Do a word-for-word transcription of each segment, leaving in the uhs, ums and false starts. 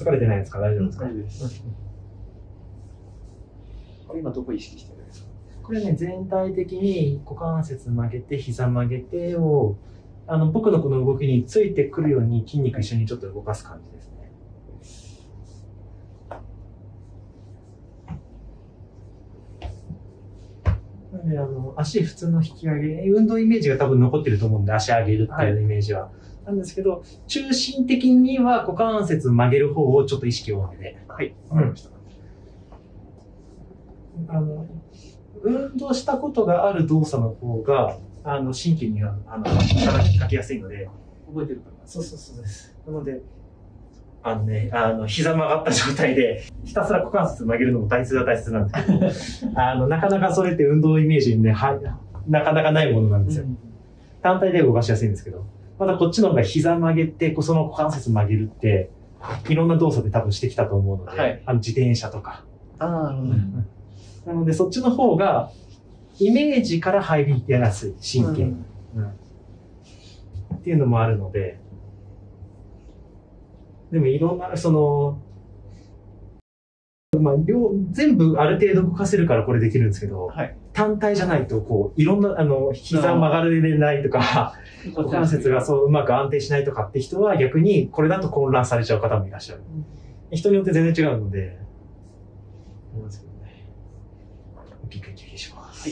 疲れてないですか？大丈夫ですか？ 大丈夫です。これ今どこ意識してるんですか？ これね、全体的に股関節曲げて、膝曲げてを、あの、僕のこの動きについてくるように筋肉一緒にちょっと動かす感じですね。で、あの、足普通の引き上げ、運動イメージが多分残ってると思うんで、足上げるっていうイメージは。はい、なんですけど、中心的には股関節曲げる方をちょっと意識を上げて。 はい、わかりました。 あの、運動したことがある動作の方が、あの、神経には、あの、働きかけやすいので。 覚えてるかな？ そうそうそうです。なので、あのね、あの、膝曲がった状態で、ひたすら股関節曲げるのも大切は大切なんですけど、あの、なかなかそれって運動イメージにね、は、なかなかないものなんですよ。うん、単体で動かしやすいんですけど、またこっちの方が膝曲げて、その股関節曲げるって、いろんな動作で多分してきたと思うので、はい、あの、自転車とか。 ああ、うん、 なので、そっちの方が、イメージから入りやすい、神経、うんうん。っていうのもあるので、でもいろんな、その、まあ、両、全部ある程度動かせるからこれできるんですけど、はい、単体じゃないと、こう、いろんな、あの、膝曲がれないとか、股関節がそううまく安定しないとかって人は逆にこれだと混乱されちゃう方もいらっしゃる。うん、人によって全然違うので、思いますけどね。大きく休憩します。はい。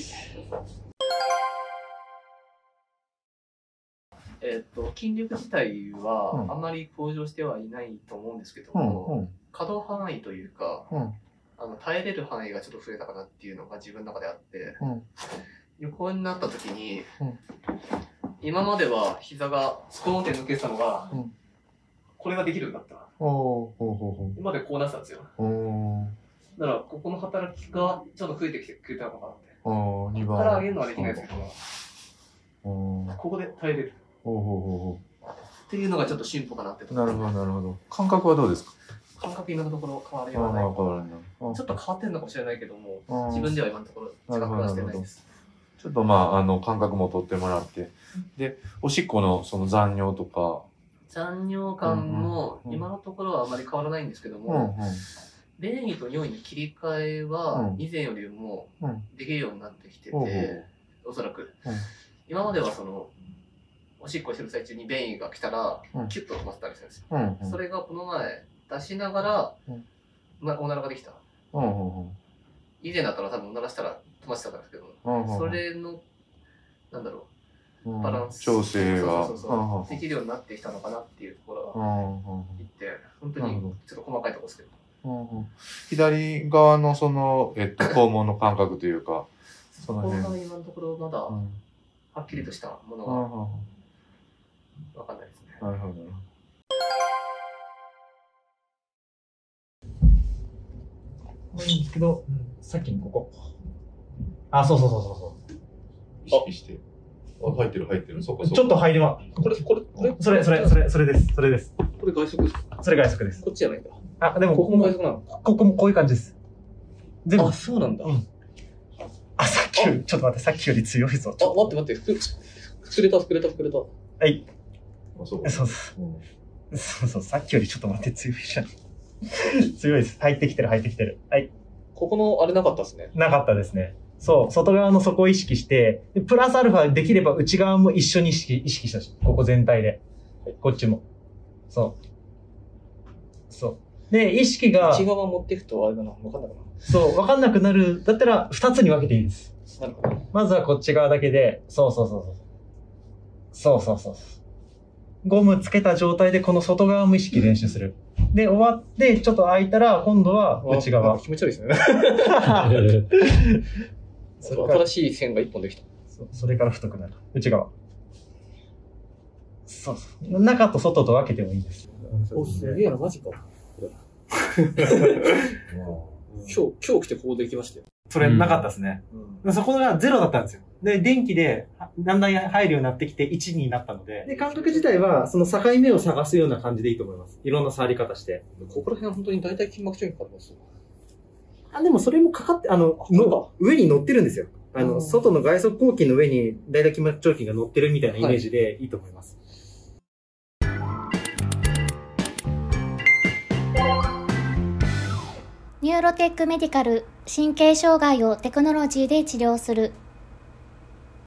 えっと、筋力自体はあんまり向上してはいないと思うんですけども、うんうん、可動範囲というか、うん、あの耐えれる範囲がちょっと増えたかなっていうのが自分の中であって、うん、横になった時に、うん、今までは膝がスコーンって抜けてたのが、うん、これができるようになった。今までこうなってたんですよ。だからここの働きがちょっと増えてきてくれたのかなって。ここから上げるのはできないですけど、ここで耐えれる。ほうほうほうほうっていうのがちょっと進歩かなってと。 なるほどなるほど。感覚はどうですか？ 感覚今のところ変わりはない。ちょっと変わってるのかもしれないけども、自分では今のところ自覚はしてないです。 ちょっとまああの感覚も取ってもらって、でおしっこのその残尿とか残尿感も今のところはあまり変わらないんですけども、うんうん、便意と尿意の切り替えは以前よりもできるようになってきてて、うん、おそらく、うん、今まではそのおしっこしてる最中に便意が来たら、うん、キュッと止まってたりするんですよ、うんうん、それがこの前出しながら、うん、まあ、おならができた、うんうんうん、以前だったら多分おならしたら止まってたんですけど、うんうん、それのなんだろうバランス、 調整ができるようになってきたのかなっていうところが言って、本当にちょっと細かいところですけど、 うんうん、左側のその、えっと、肛門の感覚というか、 その辺は今のところまだはっきりとしたものは分かんないですね。 なるほど。 いいんですけど、うん、さっきのここ。あ、そうそうそうそうそう。 意識して。あ、入ってる入ってる。そこそこ。 ちょっと入りま。 これ、これ、これそれ、それ、それ、それです。それです。 これ外側ですか？ それ外側です。 こっちじゃないんだ。 あ、でもここも外側なの？ ここもこういう感じです。 全部。あ、そうなんだ。うん、 あ、さっきより、ちょっと待って、さっきより強いぞ。 あ、待って待って、膨れた、膨れた、膨れた。 はい。あ、そうそうそう。うん、そうそう、さっきよりちょっと待って、強いじゃん。強いです。入ってきてる、入ってきてる。はい。 ここのあれなかったですね。 なかったですね。そう、外側の底を意識して、でプラスアルファできれば内側も一緒に意識、意識したし、ここ全体で。はい、こっちも。そう。そう。で、意識が。 内側持っていくとあれだな、わかんなくなる。 そう、わかんなくなる。だったら、二つに分けていいです。なるほど。まずはこっち側だけで、そうそうそうそう。そうそうそう。ゴムつけた状態でこの外側も意識練習する。で、終わって、ちょっと開いたら、今度は内側。 気持ち悪いですね。新しい線が一本できた。 そう、それから太くなる。内側。そうそう。中と外と分けてもいいです。 お、すげえな、マジか。今日、今日来てこうできましたよ。 それなかったですね。うん、そこがゼロだったんですよ。で、電気でだんだん入るようになってきていちになったので。で、感覚自体はその境目を探すような感じでいいと思います。いろんな触り方して。 ここら辺は本当に大体筋膜注意かかります。 あ、でもそれもかかって、あの、の上に乗ってるんですよ。あの、外の外側抗筋の上に大腿筋膜張筋が乗ってるみたいなイメージでいいと思います。はい。 ニューロテックメディカル、神経障害をテクノロジーで治療する